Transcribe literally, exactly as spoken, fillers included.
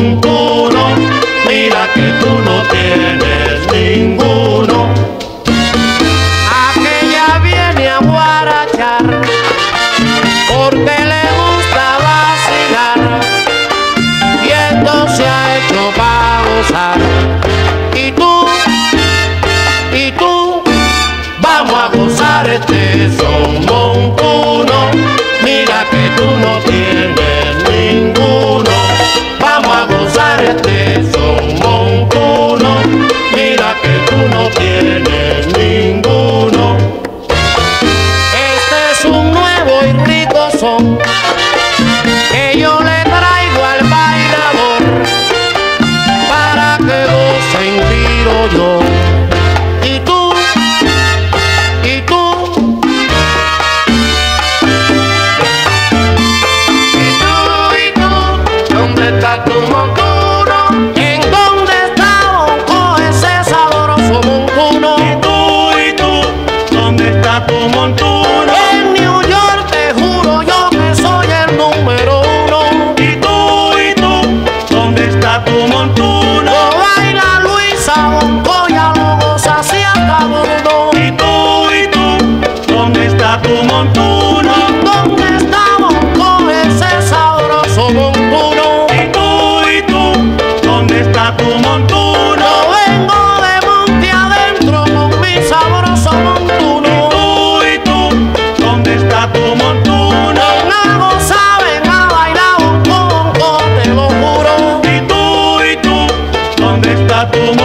montuno, mira que tú no tienes ninguno. Aquella viene a guarachar porque le gusta vacilar y esto se ha hecho para gozar. Y tú, y tú, Vamos a gozar este son montuno, mira que tú no tienes ninguno. Vamos a gozar este son montuno, mira que tú no tienes ninguno. este es un nuevo y rico son que yo le traigo al bailador para que gocen, tiro yo. Y tú, y tú, Y tú, y tú, ¿dónde está tu montuno? ¿en dónde está Bonco, ese sabroso montuno? Y tú, y tú, ¿dónde está tu montuno? En New York te juro yo que soy el número uno. Y tú, y tú, ¿dónde está tu montuno? Lo baila Luisa Bonco, ya lo goza si acabó. Y tú, y tú, ¿dónde está tu montuno? ¿Dónde está Bonco, ese sabroso montuno? Y tú, y tú, ¿dónde está tu montuno? Yo vengo de monte adentro con mi sabroso montuno. Tú, y tú, ¿dónde está tu montuno? En algo saben a bailar Bonco, Bonco, te lo juro. Y tú, y tú, ¿dónde está tu montuno?